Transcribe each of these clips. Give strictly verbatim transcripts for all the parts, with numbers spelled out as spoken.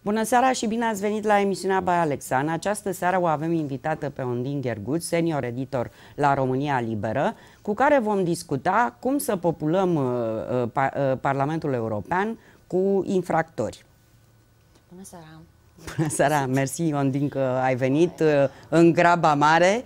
Bună seara și bine ați venit la emisiunea By Alexa. În această seară o avem invitată pe Ondine Gherguț, senior editor la România Liberă, cu care vom discuta cum să populăm uh, uh, Parlamentul European cu infractori. Bună seara! Bună seara! Mersi, Ondine, că ai venit uh, în graba mare.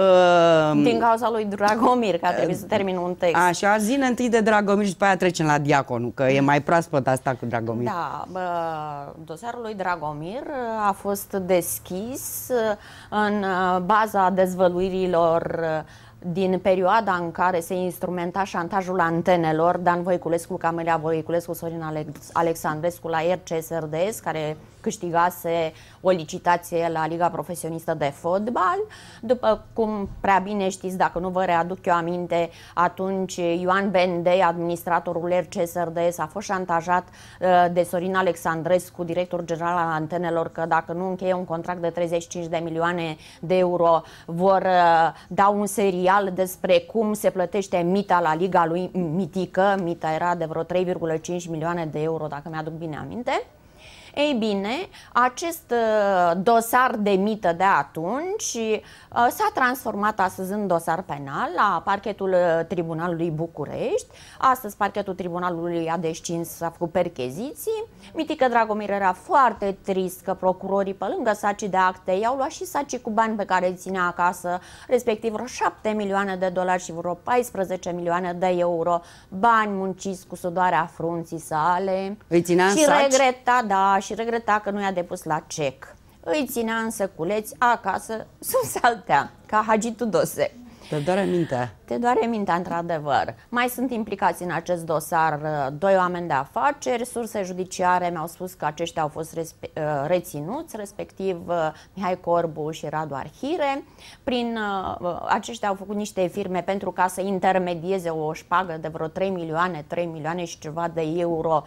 Uh, Din cauza lui Dragomir, că a trebuit să termin un text. Așa, zine întâi de Dragomir și după aia trecem la Diaconu, că e mai proaspăt asta cu Dragomir. Da, bă, dosarul lui Dragomir a fost deschis în baza dezvăluirilor din perioada în care se instrumenta șantajul antenelor. Dan Voiculescu, Camelia Voiculescu, Sorin Alex Alexandrescu la R C S R D S, care câștigase o licitație la Liga Profesionistă de Fotbal. După cum prea bine știți, dacă nu vă readuc eu aminte, atunci Ioan Bendei, administratorul R C S R D S, a fost șantajat de Sorin Alexandrescu, director general al antenelor, că dacă nu încheie un contract de treizeci și cinci de milioane de euro, vor da un serial despre cum se plătește mita la Liga lui mitică. Mita era de vreo trei virgulă cinci milioane de euro, dacă mi-aduc bine aminte. Ei bine, acest dosar de mită de atunci s-a transformat astăzi în dosar penal la parchetul Tribunalului București. Astăzi parchetul Tribunalului a descins, s-a făcut percheziții. Mitică Dragomir era foarte trist că procurorii, pe lângă sacii de acte, i-au luat și sacii cu bani pe care îi ținea acasă, respectiv vreo șapte milioane de dolari și vreo paisprezece milioane de euro, bani munciți cu sudoarea frunții sale. Îi ținea în și saci? regreta, da, și regreta că nu i-a depus la cec. Îi ținea în săculeți acasă, sus saltea, ca Hagi Tudose. Te doare mintea. Te doare mintea, într-adevăr. Mai sunt implicați în acest dosar doi oameni de afaceri. Surse judiciare mi-au spus că aceștia au fost reținuți, respectiv Mihai Corbu și Radu Arhire. Prin aceștia au făcut niște firme pentru ca să intermedieze o șpagă de vreo trei milioane, trei milioane și ceva de euro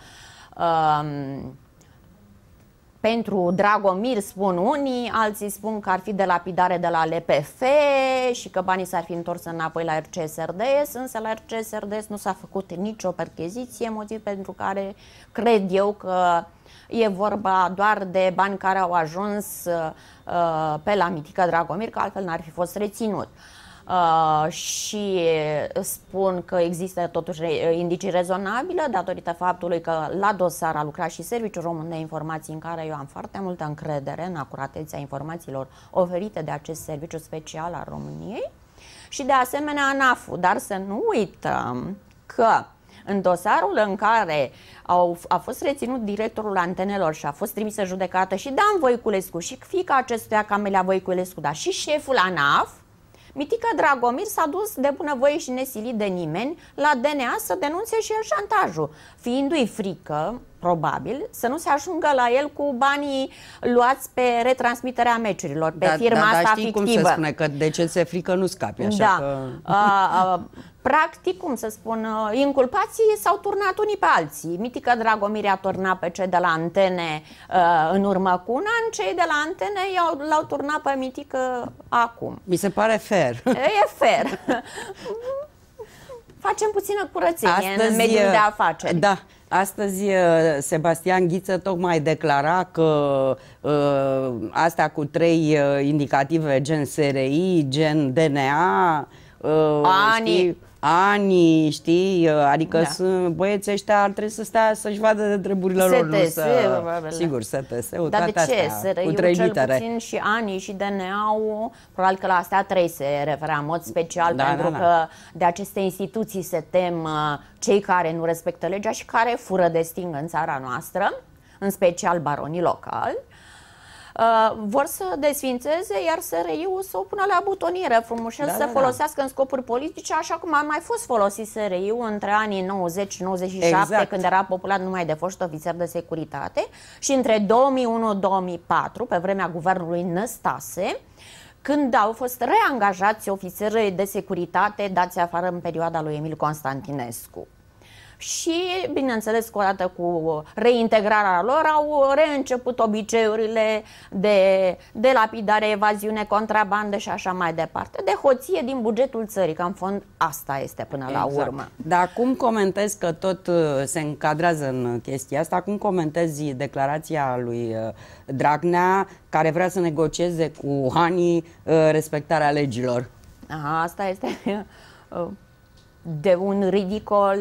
um, pentru Dragomir, spun unii, alții spun că ar fi de lapidare de la L P F și că banii s-ar fi întors înapoi la R C S R D S, însă la R C S R D S nu s-a făcut nicio percheziție, motiv pentru care cred eu că e vorba doar de bani care au ajuns uh, pe la Mitică Dragomir, că altfel n-ar fi fost reținut. Uh, și spun că există totuși indicii rezonabile datorită faptului că la dosar a lucrat și Serviciul Român de Informații, în care eu am foarte multă încredere în acuratețea informațiilor oferite de acest serviciu special al României, și de asemenea ANAF-ul. Dar să nu uităm că în dosarul în care au, a fost reținut directorul antenelor și a fost trimisă judecată și Dan Voiculescu și fiica acestuia, Camelia Voiculescu, dar și șeful ANAF, Mitică Dragomir s-a dus de bunăvoie și nesilit de nimeni la D N A să denunțe și el șantajul, fiindu-i frică, probabil, să nu se ajungă la el cu banii luați pe retransmiterea meciurilor, pe da, firma da, asta da, știi fictivă. Cum se spune, că de ce se frică nu scapi, așa da. că... A, a, practic, cum să spun, inculpații s-au turnat unii pe alții. Mitică Dragomir a turnat pe cei de la antene uh, în urmă cu un an, cei de la antene l-au turnat pe Mitică acum. Mi se pare fair. E fair. Facem puțină curățenie astăzi, în mediul de afaceri. Da. Astăzi Sebastian Ghiță tocmai declara că uh, astea cu trei uh, indicative gen S R I, gen D N A, uh, Ani. Știi, ani, știi, adică da. sunt, băieții ăștia ar trebui să stea să-și vadă de treburile lor, nu să... Sigur, S T S-ul, dar toate de ce? astea, cu trei cel puțin și ani și D N A-ul, probabil că la astea trei se referea în mod special, da, pentru da, da. că de aceste instituții se tem cei care nu respectă legea și care fură de stingă în țara noastră, în special baronii locali. Uh, vor să desfințeze, iar S R I-ul să o pună la butoniere frumușel, da, să da, folosească da. în scopuri politice, așa cum a mai fost folosit S R I-ul între anii nouăzeci nouăzeci și șapte, exact. când era populat numai de foști ofițeri de securitate, și între două mii unu două mii patru, pe vremea guvernului Năstase, când au fost reangajați ofițeri de securitate dați afară în perioada lui Emil Constantinescu. și, bineînțeles, că odată cu reintegrarea lor au reînceput obiceiurile de, de lapidare, evaziune, contrabandă și așa mai departe, de hoție din bugetul țării, că în fond asta este până exact. la urmă. Dar cum comentezi, că tot se încadrează în chestia asta, cum comentezi declarația lui Dragnea, care vrea să negocieze cu Ani respectarea legilor? Aha, asta este de un ridicol...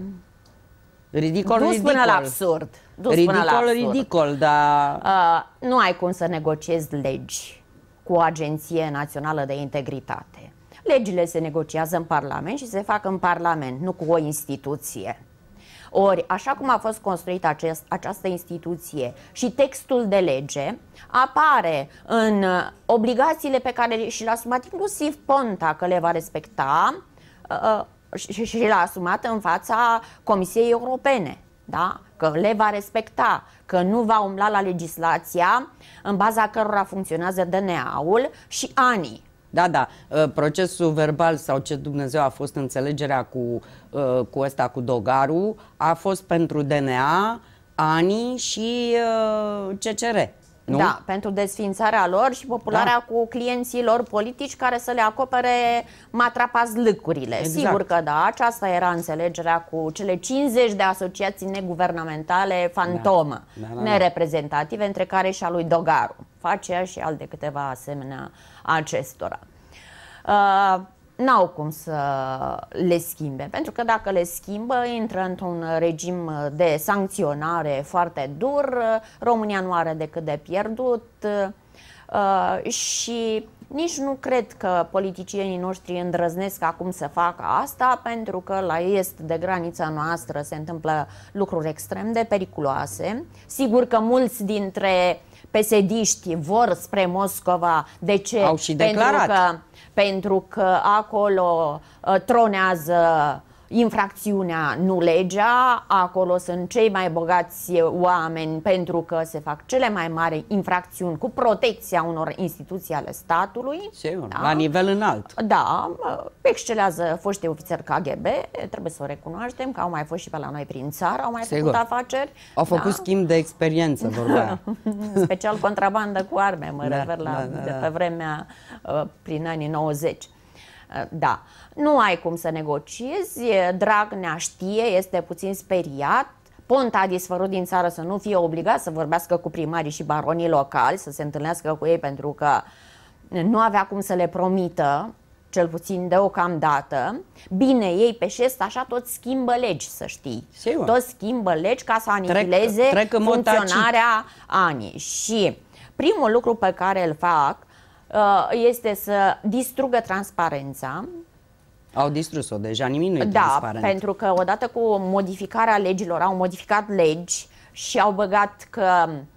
Ridicol, dus ridicol. până la absurd. Dus ridicol, până la absurd. ridicol, dar... Uh, nu ai cum să negociezi legi cu o agenție națională de integritate. Legile se negociază în Parlament și se fac în Parlament, nu cu o instituție. Ori, așa cum a fost construită acest, această instituție și textul de lege apare în obligațiile pe care și le-a asumat inclusiv Ponta că le va respecta, uh, și, și le-a asumat în fața Comisiei Europene, da? Că le va respecta, că nu va umbla la legislația în baza cărora funcționează D N A-ul și anii. Da, da, procesul verbal sau ce Dumnezeu a fost înțelegerea cu, cu ăsta, cu Dogaru, a fost pentru D N A, Ani și C C R. Nu? Da, pentru desființarea lor și popularea da. cu clienții lor politici care să le acopere matrapazlâcurile. Exact. Sigur că da, aceasta era înțelegerea cu cele cincizeci de asociații neguvernamentale fantomă, da. Da, da, da. nereprezentative, între care și a lui Dogaru. Face și alte câteva asemenea acestora. Uh, N-au cum să le schimbe, pentru că dacă le schimbă, intră într-un regim de sancționare foarte dur, România nu are decât de pierdut uh, și nici nu cred că politicienii noștri îndrăznesc acum să facă asta, pentru că la est de granița noastră se întâmplă lucruri extrem de periculoase. Sigur că mulți dintre pesediști vor spre Moscova. De ce? Au și declarat. Pentru că pentru că acolo uh, tronează infracțiunea, nu legea, acolo sunt cei mai bogați oameni pentru că se fac cele mai mari infracțiuni cu protecția unor instituții ale statului. Sigur, da? La nivel înalt. Da, excelează foștii ofițeri K G B, trebuie să o recunoaștem, că au mai fost și pe la noi prin țară, au mai Sigur. făcut afaceri. Au făcut da? schimb de experiență, vorba. Special contrabandă cu arme, mă da, refer la da, da, de da. pe vremea, prin anii nouăzeci. Da, nu ai cum să negociezi, Dragnea știe, este puțin speriat, Ponta a dispărut din țară să nu fie obligat să vorbească cu primarii și baronii locali, să se întâlnească cu ei, pentru că nu avea cum să le promită, cel puțin deocamdată. Bine, ei pe șest așa tot schimbă legi, să știi. Sigur. Tot schimbă legi ca să anihileze trec, trec funcționarea anii. Și primul lucru pe care îl fac este să distrugă transparența. Au distrus-o deja, nimic nu e da, transparent. Pentru că odată cu modificarea legilor, au modificat legi și au băgat că,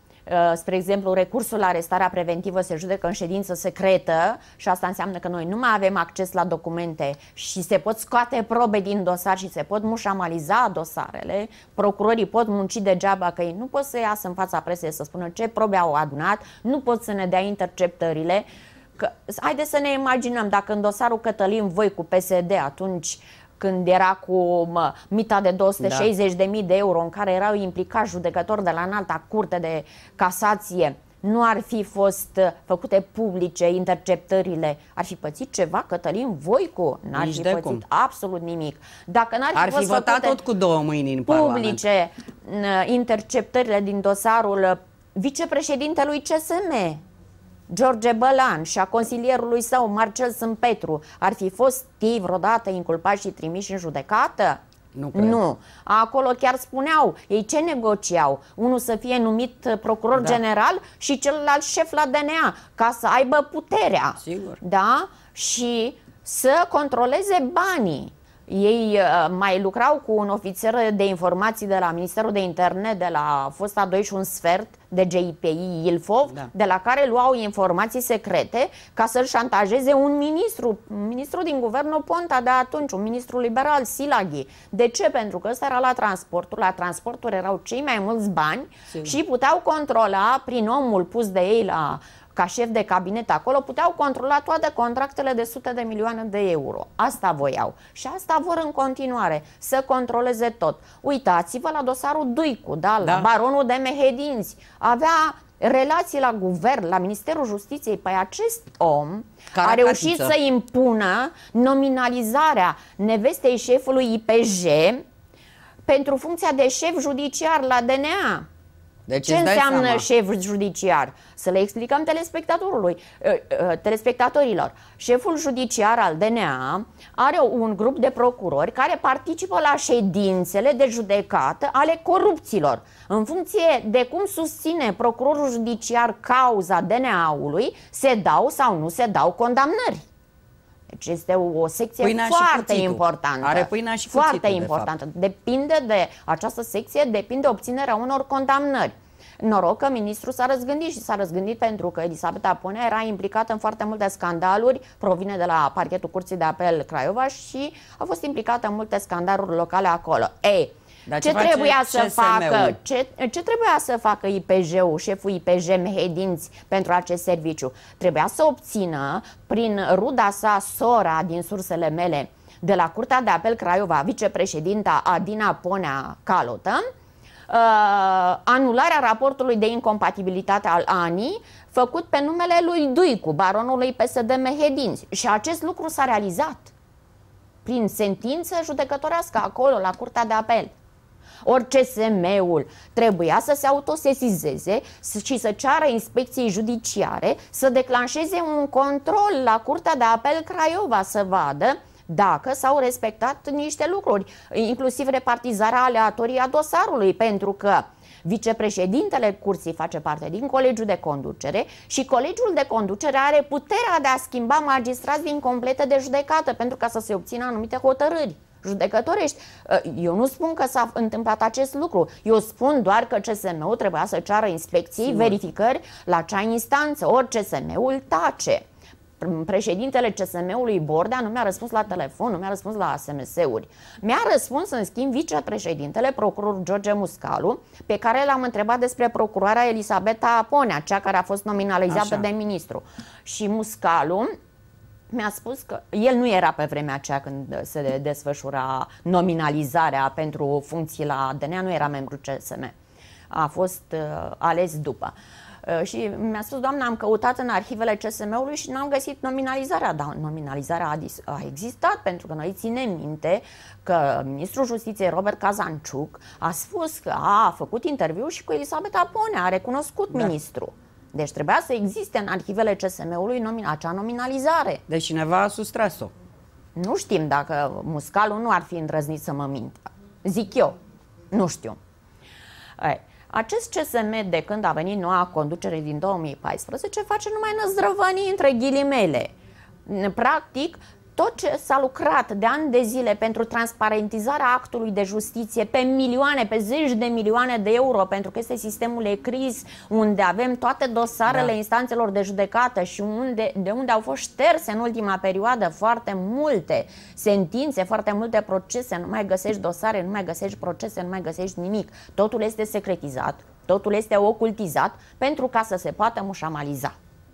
spre exemplu, recursul la arestarea preventivă se judecă în ședință secretă și asta înseamnă că noi nu mai avem acces la documente și se pot scoate probe din dosar și se pot mușamaliza dosarele. Procurorii pot munci degeaba, că ei nu pot să iasă în fața presei să spună ce probe au adunat, nu pot să ne dea interceptările. Că, haideți să ne imaginăm dacă în dosarul Cătălin Voicu P S D, atunci când era cu mă, mita de două sute șaizeci de mii de euro, în care erau implicați judecători de la înalta curte de casație, nu ar fi fost făcute publice interceptările, ar fi pățit ceva Cătălin Voicu? N-ar fi pățit cum. absolut nimic. Dacă n-ar fi, ar fi votat tot cu două mâini în Parlament. Publice interceptările din dosarul vicepreședintelui C S M, George Bălan, și a consilierului său, Marcel Sâmpetru, ar fi fost ei vreodată inculpați și trimiși în judecată? Nu cred. Nu. Acolo chiar spuneau, ei ce negociau? Unul să fie numit procuror da. general și celălalt șef la D N A, ca să aibă puterea. Sigur. Da? Și să controleze banii. Ei uh, mai lucrau cu un ofițer de informații de la Ministerul de Interne, de la fosta doi și un sfert de G I P I Ilfov, da. de la care luau informații secrete ca să-l șantajeze un ministru, ministru din guvernul Ponta de atunci, un ministru liberal, Silaghi. De ce? Pentru că ăsta era la transporturi, la transporturi erau cei mai mulți bani. Sigur. Și puteau controla prin omul pus de ei la ca șef de cabinet acolo, puteau controla toate contractele de sute de milioane de euro. Asta voiau. Și asta vor în continuare, să controleze tot. Uitați-vă la dosarul Duicu, da? La da. baronul de Mehedinți. Avea relații la guvern, la Ministerul Justiției. Păi acest om Caracatiță. a reușit să impună nominalizarea nevestei șefului I P J pentru funcția de șef judiciar la D N A. Deci ce înseamnă seama. șef judiciar? Să le explicăm telespectatorului, telespectatorilor. Șeful judiciar al D N A are un grup de procurori care participă la ședințele de judecată ale corupților. În funcție de cum susține procurorul judiciar cauza D N A-ului, se dau sau nu se dau condamnări. Deci este o, o secție pâinea foarte importantă. Are pâinea și foarte cuțitul, importantă. De depinde de această secție, depinde obținerea unor condamnări. Noroc că ministrul s-a răzgândit și s-a răzgândit pentru că Elisabeta Ponea era implicată în foarte multe scandaluri, provine de la parchetul Curții de Apel Craiova și a fost implicată în multe scandaluri locale acolo. Ei, Dar ce, ce trebuia să facă? Ce, ce trebuia să facă I P J-ul, șeful I P J Mehedinți pentru acest serviciu? Trebuia să obțină prin ruda sa, sora, din sursele mele, de la Curtea de Apel Craiova, vicepreședinta Adina Ponea Calotă, uh, anularea raportului de incompatibilitate al A N I făcut pe numele lui Duicu, baronului P S D Mehedinți. Și acest lucru s-a realizat prin sentință judecătorească acolo, la Curtea de Apel. Ori C S M-ul trebuia să se autosesizeze și să ceară inspecției judiciare să declanșeze un control la Curtea de Apel Craiova să vadă dacă s-au respectat niște lucruri, inclusiv repartizarea aleatorie a dosarului, pentru că vicepreședintele curții face parte din colegiul de conducere și colegiul de conducere are puterea de a schimba magistrați din complete de judecată pentru ca să se obțină anumite hotărâri judecătorești. Eu nu spun că s-a întâmplat acest lucru, eu spun doar că C S M-ul trebuia să ceară inspecții, Sigur. verificări la acea instanță, ori C S M-ul tace. Președintele C S M-ului Bordea nu mi-a răspuns la telefon, nu mi-a răspuns la S M S-uri. Mi-a răspuns, în schimb, vicepreședintele, procurorul George Muscalu, pe care l-am întrebat despre procurarea Elisabeta Ponea, cea care a fost nominalizată Așa. de ministru. Și Muscalu mi-a spus că el nu era pe vremea aceea când se desfășura nominalizarea pentru funcții la D N A, nu era membru C S M. A fost uh, ales după. Uh, și mi-a spus, doamna, am căutat în arhivele C S M-ului și n-am găsit nominalizarea. Dar nominalizarea a, a existat, pentru că noi ținem minte că ministrul Justiției Robert Cazanciuc a spus că a făcut interviu și cu Elisabeta Ponea, a recunoscut da. ministrul. Deci trebuia să existe în arhivele C S M-ului nomin acea nominalizare. Deci cineva a sustras-o. Nu știm dacă Muscalu nu ar fi îndrăznit să mă mintă. Zic eu. Nu știu. Ei, acest C S M, de când a venit noua conducere din două mii paisprezece, face numai năzdrăvănii între ghilimele. Practic, tot ce s-a lucrat de ani de zile pentru transparentizarea actului de justiție pe milioane, pe zeci de milioane de euro, pentru că este sistemul ECRIS, unde avem toate dosarele da. instanțelor de judecată și unde, de unde au fost șterse în ultima perioadă foarte multe sentințe, foarte multe procese, nu mai găsești dosare, nu mai găsești procese, nu mai găsești nimic. Totul este secretizat, totul este ocultizat pentru ca să se poată mușamaliza.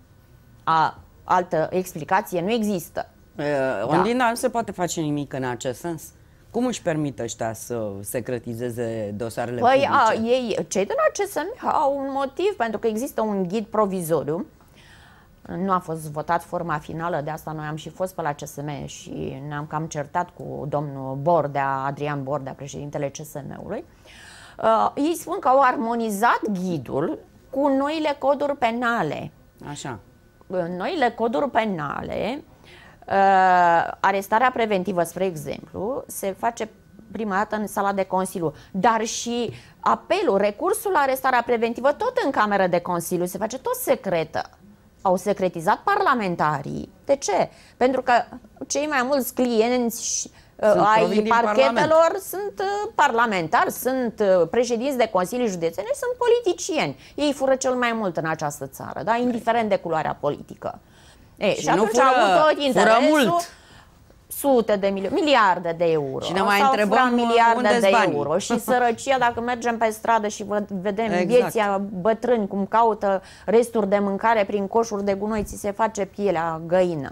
A, altă explicație nu există. Uh, Ondina, da. nu se poate face nimic în acest sens? Cum își permit ăștia să secretizeze dosarele păi, publice? A, ei, cei de la C S M au un motiv, pentru că există un ghid provizoriu. Nu a fost votat forma finală, de asta noi am și fost pe la C S M și ne-am cam certat cu domnul Bordea, Adrian Bordea, președintele C S M-ului. Uh, ei spun că au armonizat ghidul cu noile coduri penale. Așa. Noile coduri penale, Uh, arestarea preventivă, spre exemplu, se face prima dată în sala de Consiliu, dar și apelul, recursul la arestarea preventivă, tot în cameră de Consiliu, se face tot secretă. Au secretizat parlamentarii. De ce? Pentru că cei mai mulți clienți uh, ai parchetelor sunt uh, parlamentari, sunt uh, președinți de consilii județene, sunt politicieni. Ei fură cel mai mult în această țară, da? Indiferent de culoarea politică. Ei, și, și nu atunci fură, a avut tot interesul, fură mult. sute de milioane, miliarde de euro. Și ne mai întrebăm miliarde de banii. euro. Și sărăcia, dacă mergem pe stradă și vedem exact. vieții bătrâni cum caută resturi de mâncare prin coșuri de gunoi, ți se face pielea găină.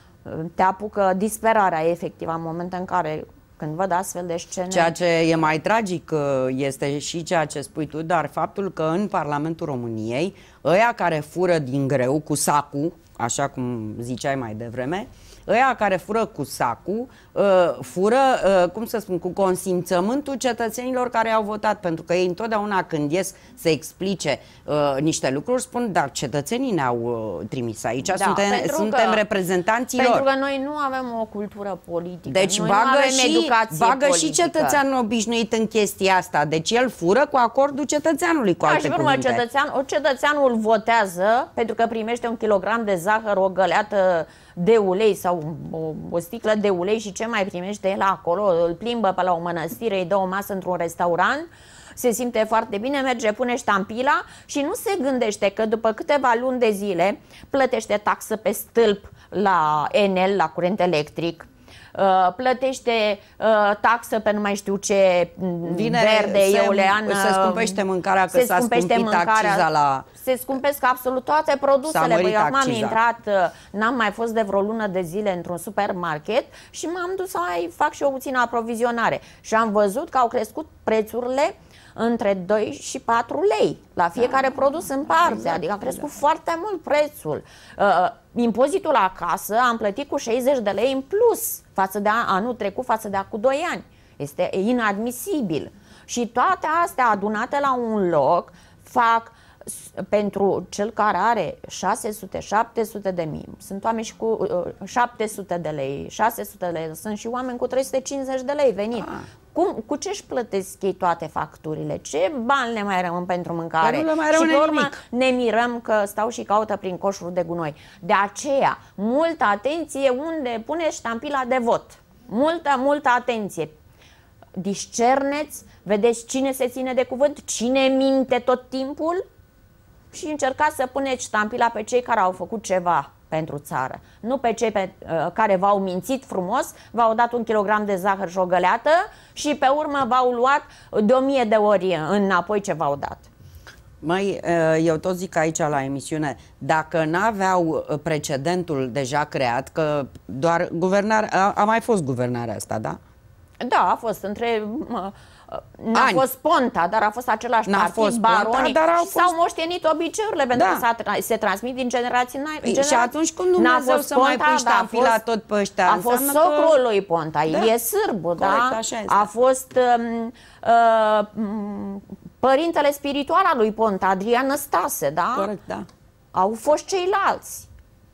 Te apucă disperarea efectivă în momentul în care, când văd astfel de scene. Ceea ce e mai tragic este și ceea ce spui tu, dar faptul că în Parlamentul României, ăia care fură din greu cu sacul, așa cum ziceai mai devreme, ăia care fură cu sacul, fură, cum să spun, cu consimțământul cetățenilor care au votat, pentru că ei întotdeauna când ies să explice niște lucruri spun, dar cetățenii ne-au trimis aici, da, suntem, suntem că, reprezentanții pentru lor. Pentru că noi nu avem o cultură politică, deci noi bagă, nu avem și, educație bagă politică. și cetățeanul obișnuit în chestia asta, deci el fură cu acordul cetățeanului, cu da, alte și cuvinte. Cetățean, o cetățeanul votează pentru că primește un kilogram de zahăr, o găleată de ulei sau o, o sticlă de ulei și ce mai primește el acolo, îl plimbă pe la o mănăstire, îi dă o masă într-un restaurant, se simte foarte bine, merge, pune ștampila și nu se gândește că după câteva luni de zile plătește taxă pe stâlp la Enel, la curent electric, Uh, plătește uh, taxă pe nu mai știu ce vine verde, se, euleană, se scumpește mâncarea, că s-a scumpit mâncarea, acciza la... Se scumpesc absolut toate produsele. Băi, acum am intrat, n-am mai fost de vreo lună de zile într-un supermarket și m-am dus să mai fac și o puțină aprovizionare. Și am văzut că au crescut prețurile între doi și patru lei la fiecare da, produs în parte, exact, adică a crescut exact. foarte mult prețul. Uh, impozitul la casă am plătit cu șaizeci de lei în plus față de anul trecut, față de acum doi ani. Este inadmisibil. Și toate astea adunate la un loc fac pentru cel care are șase sute șapte sute de mii, sunt oameni și cu uh, șapte sute de lei, șase sute de lei, sunt și oameni cu trei sute cincizeci de lei venit. Ah. Cum, cu ce își plătesc ei toate facturile? Ce bani le mai rămân pentru mâncare? Nu le mai și pe urmă nimic. Ne mirăm că stau și caută prin coșuri de gunoi. De aceea, multă atenție unde puneți ștampila de vot. Multă, multă atenție. Discerneți, vedeți cine se ține de cuvânt, cine minte tot timpul și încercați să puneți ștampila pe cei care au făcut ceva pentru țară. Nu pe cei pe, uh, care v-au mințit frumos, v-au dat un kilogram de zahăr și o găleată și pe urmă v-au luat de o mie de ori înapoi ce v-au dat. Măi, eu tot zic aici la emisiune, dacă n-aveau precedentul deja creat, că doar guvernarea, a, a mai fost guvernarea asta, da? Da, a fost între... N-a fost Ponta, dar a fost același partid, baronii, și s-au moștenit obiceiurile, pentru da. că se transmit din generații în generații. Și atunci cum Dumnezeu să Ponta, mai pui ștampila tot pe ăștia? A fost socrul că... lui Ponta, da. Ilie Sârbu, da? A fost um, uh, părintele spiritual al lui Ponta, Adrian Năstase, da? Corect, da. Au fost ceilalți.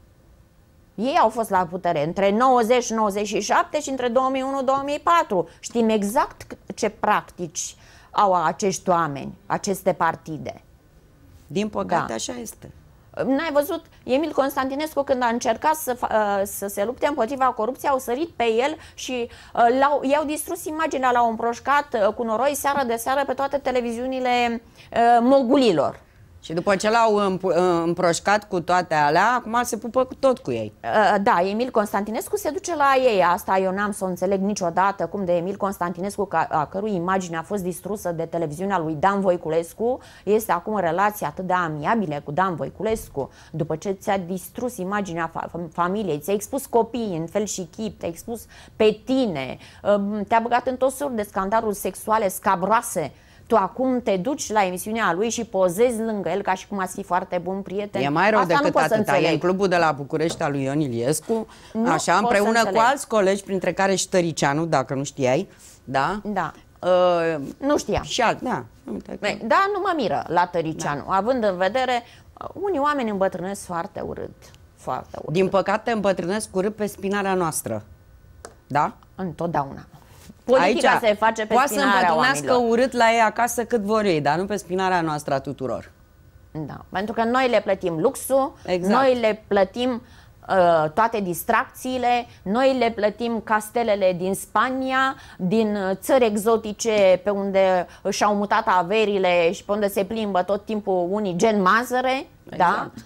Ei au fost la putere între nouăzeci și nouăzeci și șapte și între două mii unu două mii patru. Știm exact ce practici au acești oameni, aceste partide. Din păcate, da. așa este. N-ai văzut? Emil Constantinescu, când a încercat să, să se lupte împotriva corupției, au sărit pe el și uh, i-au distrus imaginea, l-au împroșcat uh, cu noroi seară de seară pe toate televiziunile uh, mogulilor. Și după ce l-au împroșcat cu toate alea, acum se pupă tot cu ei. Da, Emil Constantinescu se duce la ei. Asta eu n-am să o înțeleg niciodată, cum de Emil Constantinescu, a cărui imagine a fost distrusă de televiziunea lui Dan Voiculescu, este acum în relații atât de amiabile cu Dan Voiculescu. După ce ți-a distrus imaginea familiei, ți-a expus copiii în fel și chip, te-a expus pe tine, te-a băgat în tot sorul de scandaluri sexuale scabroase, tu acum te duci la emisiunea lui și pozezi lângă el ca și cum ați fi foarte bun prieten. E mai rău decât atâta. E în clubul de la București al lui Ion Iliescu, nu așa, împreună cu alți colegi, printre care și Tăricianu, dacă nu știai. Da? Da. Uh, nu știam. Și alt, da. Da, nu mă miră la Tăricianu, da. Având în vedere, unii oameni îmbătrânesc foarte urât. Foarte urât. Din păcate îmbătrânesc urât pe spinarea noastră. Da? Întotdeauna. Politica aici se face pe poate spinarea să îmbătrânească oamenilor. urât la ei acasă cât vor ei, dar nu pe spinarea noastră a tuturor. Da, pentru că noi le plătim luxul, exact. Noi le plătim uh, toate distracțiile, noi le plătim castelele din Spania, din țări exotice pe unde și-au mutat averile și pe unde se plimbă tot timpul unii gen Mazăre, exact. Da?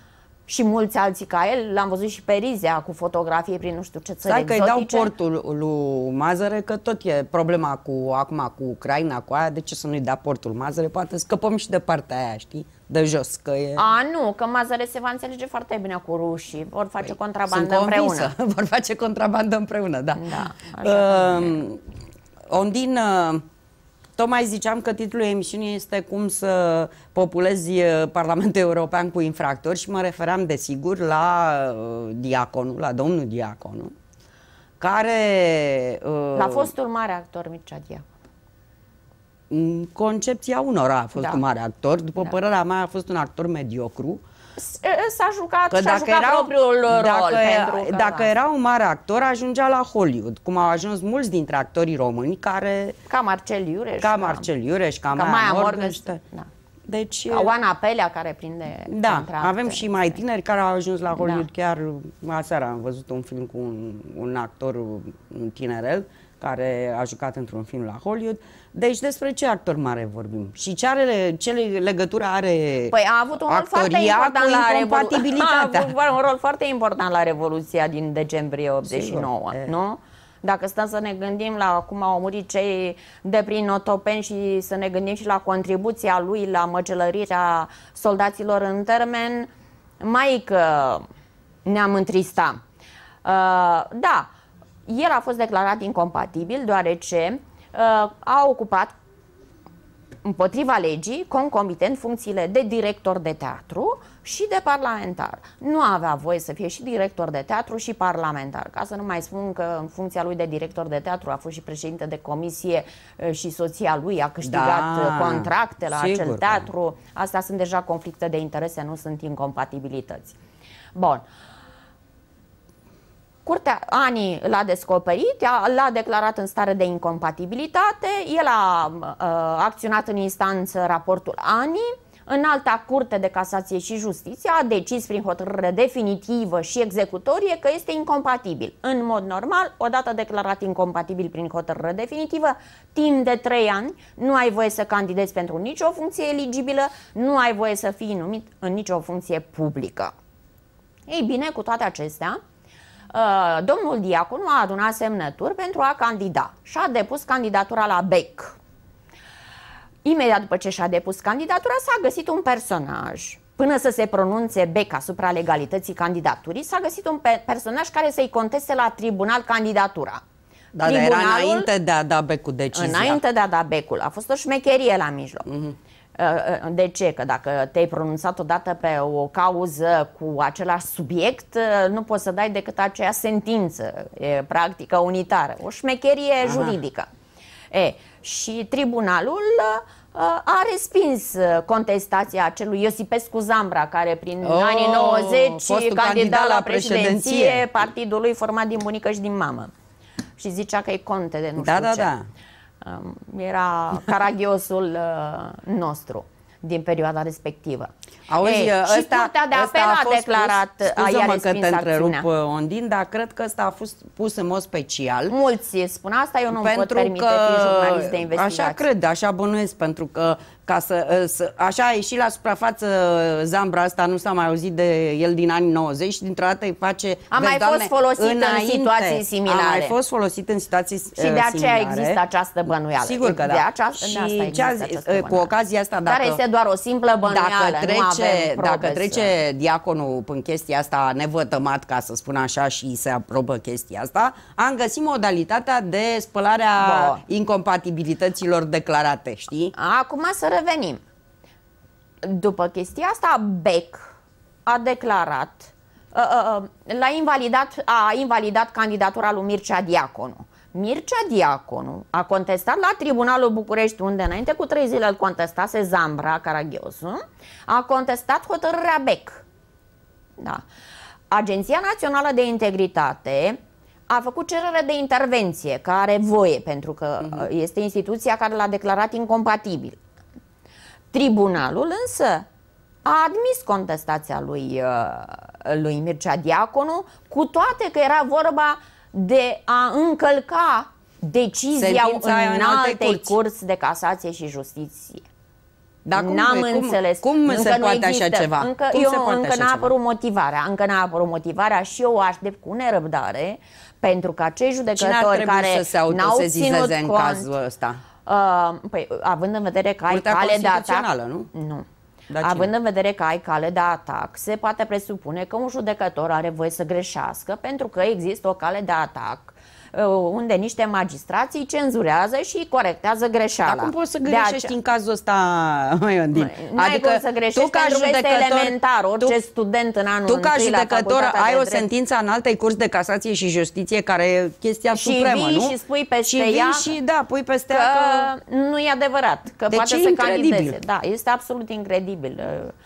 și mulți alții ca el, l-am văzut și pe Rizea cu fotografii prin nu știu ce țări Stai că îi dau exotice. portul lui Mazăre, că tot e problema cu acum cu Ucraina, cu aia, de ce să nu-i dea portul Mazăre? Poate scăpăm și de partea aia, știi? De jos, că e... A, nu, că Mazăre se va înțelege foarte bine cu rușii, vor face păi, contrabandă sunt împreună. Vor face contrabandă împreună, da. Da, așa uh, Ondin, uh, tocmai ziceam că titlul emisiunii este cum să populezi Parlamentul European cu infractori și mă refeream desigur la uh, Diaconu, la domnul Diaconu, care... Uh, la fostul mare actor Mircea Diaconu. Concepția unora a fost da. un mare actor, după da. părerea mea a fost un actor mediocru. S-a jucat, că și-a jucat erau, propriul rol. Dacă, pentru că, dacă da. era un mare actor, ajungea la Hollywood, cum au ajuns mulți dintre actorii români care... Ca Marcel Iureș. Ca Marcel Iureș, ca, ca Maia Morgenstern. Da. Deci, ca Oana Pelea, care prinde... Da, avem și mai tineri care au ajuns la Hollywood. Da. Chiar aseară am văzut un film cu un, un actor, un tinerel, care a jucat într-un film la Hollywood. Deci despre ce actor mare vorbim? Și ce, are, ce legătură are păi a avut un rol foarte important la incompatibilitatea? A avut un rol foarte important la Revoluția din decembrie optzeci și nouă, sigur, nu? Dacă stăm să ne gândim la cum au murit cei de prin Otopeni și să ne gândim și la contribuția lui la măcelărirea soldaților în termen, mai că ne-am întristat. Uh, da, el a fost declarat incompatibil deoarece uh, a ocupat împotriva legii concomitent funcțiile de director de teatru și de parlamentar. Nu avea voie să fie și director de teatru și parlamentar. Ca să nu mai spun că în funcția lui de director de teatru a fost și președinte de comisie și soția lui a câștigat da, contracte la sigur, acel teatru. Astea sunt deja conflicte de interese, nu sunt incompatibilități. Bun. Curtea ANI l-a descoperit, l-a declarat în stare de incompatibilitate, el a uh, acționat în instanță raportul ANI, în alta curte de casație și justiție a decis prin hotărâre definitivă și executorie că este incompatibil. În mod normal, odată declarat incompatibil prin hotărâre definitivă, timp de trei ani nu ai voie să candidezi pentru nicio funcție eligibilă, nu ai voie să fii numit în nicio funcție publică. Ei bine, cu toate acestea, domnul Diaconu a adunat semnături pentru a candida și a depus candidatura la B E C. Imediat după ce și-a depus candidatura, s-a găsit un personaj. Până să se pronunțe B E C asupra legalității candidaturii, s-a găsit un personaj care să-i conteste la tribunal candidatura. Dar era înainte de a da B E C-ul decizia. Înainte de a da B E C-ul. A fost o șmecherie la mijloc. Mm-hmm. De ce? Că dacă te-ai pronunțat odată pe o cauză cu același subiect, nu poți să dai decât aceea sentință. E practică unitară. O șmecherie Aha. juridică. E, și tribunalul a respins contestația acelui Iosipescu Zambra, care prin oh, anii nouăzeci candida la președinție, președinție partidului format din bunică și din mamă. Și zicea că e conte de nu da, știu da, ce. Da. Era caragiosul nostru din perioada respectivă. Auzi, Ei, ăsta, și Curtea de Apel a, a declarat, scuză-mă că te întrerup, Ondin, dar cred că ăsta a fost pus în mod special. Mulți spun asta, eu nu îmi pot permite fi jurnalist de investigație. Așa cred, așa bănuiesc, pentru că ca să, să, așa a ieșit la suprafață Zambra asta, nu s-a mai auzit de el din anii nouăzeci și dintr-o dată îi face... A mai fost folosit înainte, în situații similare. A mai fost folosit în situații similare. Și de aceea similare. există această bănuială. Sigur că da. De aceasta, și de ce a zis, cu ocazia asta, dacă... Care este doar o simplă bănuială, dacă trece, nu avem probe Dacă trece să... Diaconul în chestia asta nevătămat, ca să spun așa, și se aprobă chestia asta, am găsit modalitatea de spălarea Bo. incompatibilităților declarate, știi? Acum să revenim. După chestia asta, B E C a declarat, l-a invalidat, a invalidat candidatura lui Mircea Diaconu. Mircea Diaconu a contestat la Tribunalul București, unde înainte cu trei zile îl contestase Zambra Caragiosu, a contestat hotărârea B E C. Da. Agenția Națională de Integritate a făcut cerere de intervenție, care are voie, pentru că uh-huh. este instituția care l-a declarat incompatibil. Tribunalul însă a admis contestația lui, lui Mircea Diaconu, cu toate că era vorba de a încălca decizia înaltei curți de casație și justiție. N-am înțeles. Cum, cum se poate așa ceva? Încă, cum eu, se poate încă așa n-a ceva? apărut motivarea. Încă n-a apărut motivarea și eu o aștept cu nerăbdare, pentru că acei judecători care să se autosezizeze în cont, cazul ăsta? Uh, păi, având în vedere că ai Curtea cale de atac, nu? Nu. Dar având cine? în vedere că ai cale de atac, se poate presupune că un judecător are voie să greșească, pentru că există o cale de atac unde niște magistrați îi cenzurează și îi corectează greșeala. Dar cum poți să greșești acea... în cazul ăsta, mai Ondin? N-ai adică cum să greșești, tu, ca pentru judecător, că este elementar. Orice tu, student în anul Tu ca judecător ai o drept... sentință în Altei Curți de Casație și Justiție, care e chestia și supremă, vii nu? Și spui peste și vii ea și da, pui peste că, ea că nu e adevărat, că deci poate e să incredibil. candideze. Da, este absolut incredibil.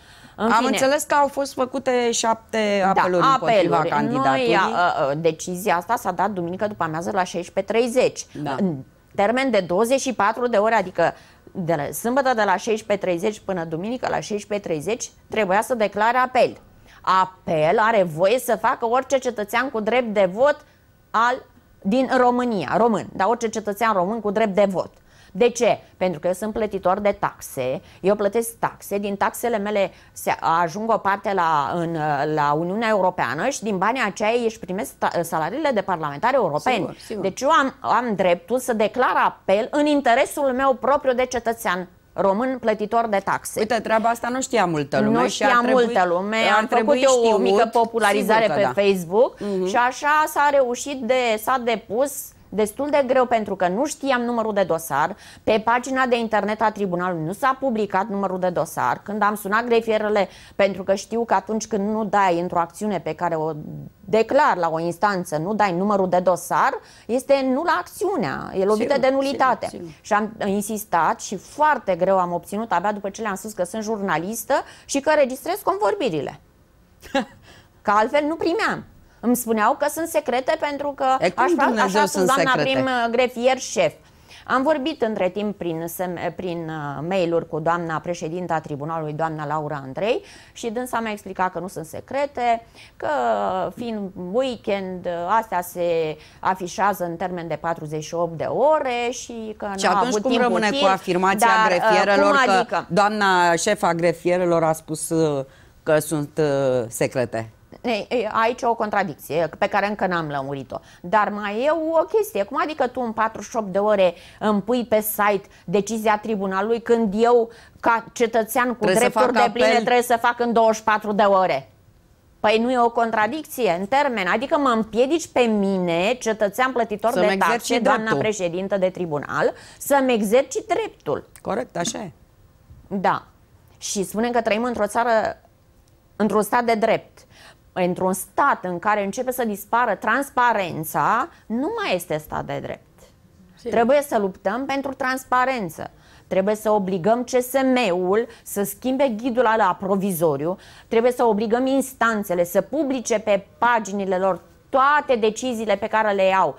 În Am fine. înțeles că au fost făcute șapte apeluri da, împotriva apeluri. candidaturii. Noi, a, a, decizia asta s-a dat duminică după amiază la șaisprezece treizeci. Da. În termen de douăzeci și patru de ore, adică de la, sâmbătă de la șaisprezece treizeci până duminică la șaisprezece treizeci, trebuia să declare apel. Apel are voie să facă orice cetățean cu drept de vot al, din România, român, dar orice cetățean român cu drept de vot. De ce? Pentru că eu sunt plătitor de taxe, eu plătesc taxe, din taxele mele se ajung o parte la, în, la Uniunea Europeană și din banii aceia își primesc salariile de parlamentari europeni. Sigur, sigur. Deci eu am, am dreptul să declar apel în interesul meu propriu de cetățean român plătitor de taxe. Uite, treaba asta nu știa multă lume. Nu știa trebui, multă lume, am făcut eu știut, o mică popularizare pe da. Facebook uh-huh. și așa s-a reușit, de s-a depus destul de greu, pentru că nu știam numărul de dosar. Pe pagina de internet a tribunalului nu s-a publicat numărul de dosar. Când am sunat grefierele, pentru că știu că atunci când nu dai într-o acțiune pe care o declar la o instanță, nu dai numărul de dosar, este nulă acțiunea, e lovită sigur, de nulitate. sigur, sigur. Și am insistat și foarte greu am obținut, abia după ce le-am spus că sunt jurnalistă și că registrez convorbirile. Că altfel nu primeam. Îmi spuneau că sunt secrete pentru că e, așa, așa sunt doamna secrete? prim grefier șef. Am vorbit între timp prin, prin mail-uri cu doamna președinta tribunalului, doamna Laura Andrei, și dânsa mi-a explicat că nu sunt secrete, că fiind weekend, astea se afișează în termen de patruzeci și opt de ore și că și nu a atunci avut cum timp rămâne util, cu afirmația dar, grefierelor cum că adică? doamna șefa grefierelor a spus că sunt secrete? Aici o contradicție pe care încă n-am lămurit-o. Dar mai e o chestie. Cum adică tu în patruzeci și opt de ore îmi pui pe site decizia tribunalului, când eu, ca cetățean cu trebuie drepturi de pline, apel... trebuie să fac în douăzeci și patru de ore? Păi nu e o contradicție în termen. Adică mă împiedici pe mine, cetățean plătitor să de taxe, doamna dreptul. președintă de tribunal, să-mi exercit dreptul. Corect, așa e. Da. Și spunem că trăim într-o țară, într-un stat de drept. Într-un stat în care începe să dispară transparența, nu mai este stat de drept. Sim. Trebuie să luptăm pentru transparență. Trebuie să obligăm C S M-ul să schimbe ghidul ala provizoriu. Trebuie să obligăm instanțele să publice pe paginile lor toate deciziile pe care le iau,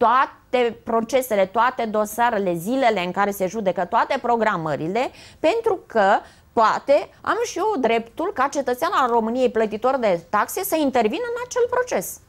toate procesele, toate dosarele, zilele în care se judecă, toate programările, pentru că poate am și eu dreptul, ca cetățean al României plătitor de taxe, să intervin în acel proces.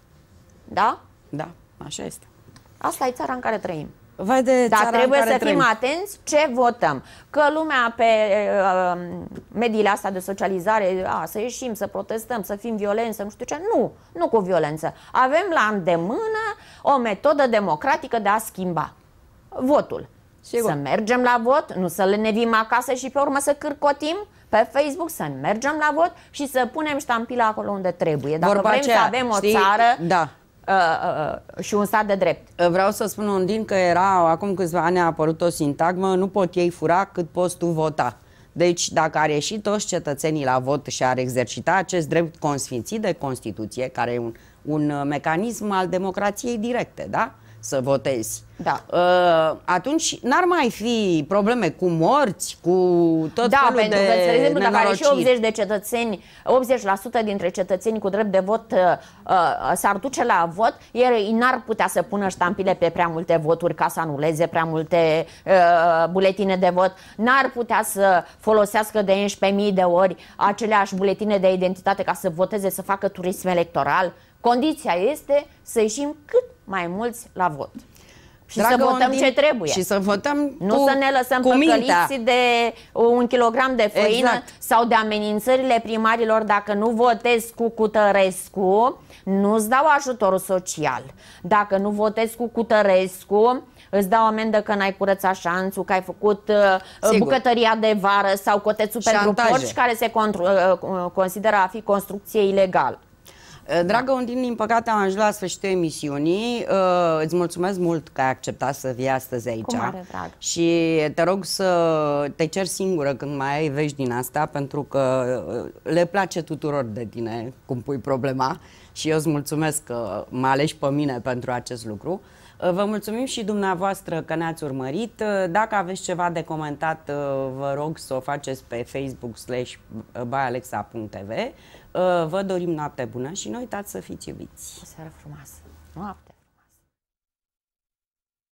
Da? Da, așa este. Asta e țara în care trăim. Vai de Dar țara trebuie în care să fim trăim. atenți ce votăm. Că lumea pe uh, mediile astea de socializare, a, să ieșim, să protestăm, să fim violenți, să nu știu ce. Nu, nu cu violență. Avem la îndemână o metodă democratică de a schimba votul. Sigur. Să mergem la vot, nu să le nevim acasă și pe urmă să cârcotim pe Facebook, să mergem la vot și să punem ștampila acolo unde trebuie. Dacă Vorba vrem aceea, să avem o știi, țară da. uh, uh, și un stat de drept. Vreau să spun, Ondin, că era, acum câțiva ani a apărut o sintagmă: nu pot ei fura cât poți tu vota. Deci dacă ar ieși toți cetățenii la vot și ar exercita acest drept consfințit de Constituție, care e un, un mecanism al democrației directe, da? Să votezi. Da. Uh, atunci n-ar mai fi probleme cu morți, cu tot da, felul pentru de că, spre exemplu, dacă are și nenorociri. optzeci de cetățeni, optzeci la sută dintre cetățeni cu drept de vot uh, uh, s-ar duce la vot, ei n-ar putea să pună ștampile pe prea multe voturi ca să anuleze prea multe uh, buletine de vot, n-ar putea să folosească de unsprezece mii de ori aceleași buletine de identitate ca să voteze, să facă turism electoral. Condiția este să ieșim cât mai mulți la vot. Și Dragă să votăm Ondin, ce trebuie. Și să votăm Nu cu, să ne lăsăm păcăliți de un kilogram de făină exact. Sau de amenințările primarilor. Dacă nu votezi cu Cutărescu, nu-ți dau ajutorul social. Dacă nu votezi cu Cutărescu, îți dau amendă că n-ai curățat șanțul, că ai făcut uh, bucătăria de vară sau cotețul pentru porci, care se uh, consideră a fi construcție ilegală. Dragă Ondin, din păcate am ajuns la sfârșitul emisiunii. Uh, îți mulțumesc mult că ai acceptat să vii astăzi aici. Cu mare drag. Și te rog să te ceri singură când mai ai vești din asta, pentru că le place tuturor de tine cum pui problema. Și eu îți mulțumesc că mă alegi pe mine pentru acest lucru. Vă mulțumim și dumneavoastră că ne-ați urmărit. Dacă aveți ceva de comentat, vă rog să o faceți pe Facebook slash by alexa punct t v. Vă dorim noapte bună și nu uitați să fiți iubiți. O seară frumoasă. Noapte!